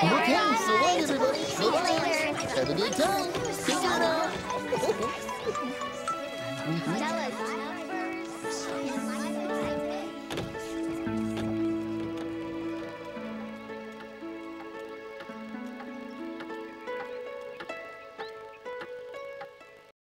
Okay, so long, everybody. So long. Have a good time. See you now. Tell us.